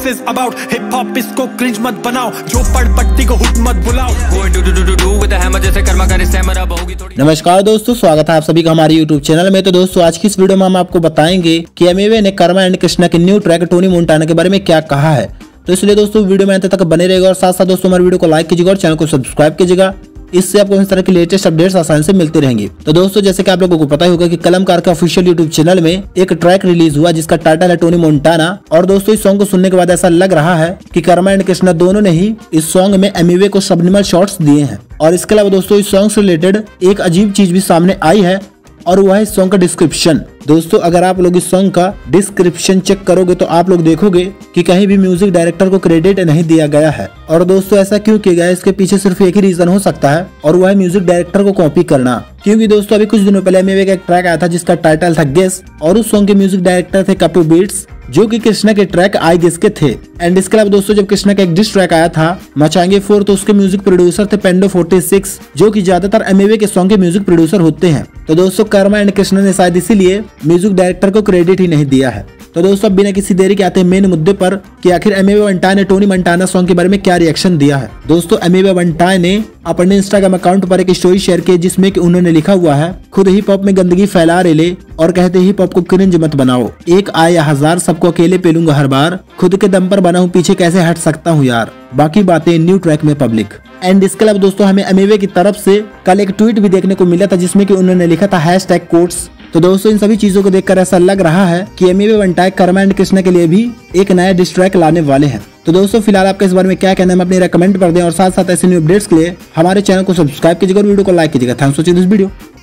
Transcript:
This is about hip hop, इसको cringe मत बनाओ, जो पढ़ पट्टी को हुट मत बुलाओ। नमस्कार दोस्तों, स्वागत है आप सभी का हमारे YouTube चैनल में। तो दोस्तों आज की इस वीडियो में हम आपको बताएंगे कि एमिवे ने कर्मा एंड कृष्णा के न्यू ट्रैक टोनी मोंटाना के बारे में क्या कहा है। तो इसलिए दोस्तों वीडियो में अंत तक बने रहेगा और साथ साथ दोस्तों हमारे वीडियो को लाइक कीजिएगा और चैनल को सब्सक्राइब कीजिएगा। इससे आपको इस तरह की लेटेस्ट अपडेट्स आसानी से मिलते रहेंगे। तो दोस्तों जैसे कि आप लोगों को पता ही होगा कि कलमकार के ऑफिशियल यूट्यूब चैनल में एक ट्रैक रिलीज हुआ जिसका टाइटल है टोनी मोंटाना। और दोस्तों इस सॉन्ग को सुनने के बाद ऐसा लग रहा है कि कर्मा एंड कृष्णा दोनों ने ही इस सॉन्ग में एमिवे को सबनिमल शॉट्स दिए हैं। और इसके अलावा दोस्तों इस सॉन्ग से रिलेटेड एक अजीब चीज भी सामने आई है और वह है इस सॉन्ग का डिस्क्रिप्शन। दोस्तों अगर आप लोग इस सॉन्ग का डिस्क्रिप्शन चेक करोगे तो आप लोग देखोगे कि कहीं भी म्यूजिक डायरेक्टर को क्रेडिट नहीं दिया गया है। और दोस्तों ऐसा क्यों किया गया है, इसके पीछे सिर्फ एक ही रीजन हो सकता है और वह है म्यूजिक डायरेक्टर को कॉपी करना। क्योंकि दोस्तों अभी कुछ दिनों पहले एमिवे का एक ट्रैक आया था जिसका टाइटल था गेस, और उस सॉन्ग के म्यूजिक डायरेक्टर थे कपू बीट्स, जो कि कृष्णा के ट्रैक आई गेस के थे। एंड इसके अलावा दोस्तों जब कृष्णा का एक डिस ट्रैक आया था मचाएंगे 4, तो उसके म्यूजिक प्रोड्यूसर थे पेंडो 46, जो कि ज्यादातर एमिवे के सॉन्ग के म्यूजिक प्रोड्यूसर होते हैं। तो दोस्तों कर्मा एंड कृष्णा ने शायद इसीलिए म्यूजिक डायरेक्टर को क्रेडिट ही नहीं दिया है। तो दोस्तों बिना किसी देरी के आते हैं मेन मुद्दे पर कि आखिर एमिवे वंटाई ने टोनी मोंटाना सॉन्ग के बारे में क्या रिएक्शन दिया है। दोस्तों एमिवे वंटाई ने अपने इंस्टाग्राम अकाउंट पर एक स्टोरी शेयर की जिसमें कि उन्होंने लिखा हुआ है, खुद हिप हॉप में गंदगी फैला रेले और कहते हिप हॉप को क्रिंज मत बनाओ, एक आए या हजार सबको अकेले पे लूंगा हर बार, खुद के दम पर बना हूँ पीछे कैसे हट सकता हूँ यार, बाकी बातें न्यू ट्रैक में पब्लिक। एंड इसके अलावा दोस्तों हमें एमिवे की तरफ से कल एक ट्वीट भी देखने को मिला था जिसमें कि उन्होंने लिखा था #कोट्स। तो दोस्तों इन सभी चीजों को देखकर ऐसा लग रहा है कि एमिवे वंटाई कर्मा एंड कृष्णा के लिए भी एक नया डिस ट्रैक लाने वाले हैं। तो दोस्तों फिलहाल आपका इस बारे में क्या कहना है अपनी कमेंट कर दें और साथ साथ ऐसे न्यू अपडेट्स के लिए हमारे चैनल को सब्सक्राइब कीजिएगा और वीडियो को लाइक कीजिएगा। Thanks for watching this video.